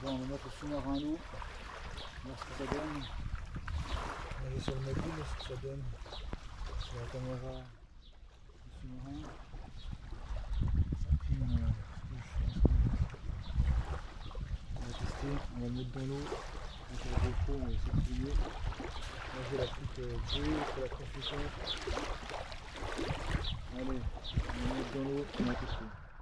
Bon, on va mettre le sous-marin à l'eau, voir ce que ça donne. On va aller sur le mobile, ce que ça donne. Sur la caméra du sous-marin. Ça filme ce que je fais. On va tester, on va le mettre dans l'eau. Donc sur le GoPro, on va essayer de filmer. Là j'ai la petite bouée pour la transmission. Allez, on va le mettre dans l'eau, on va tester.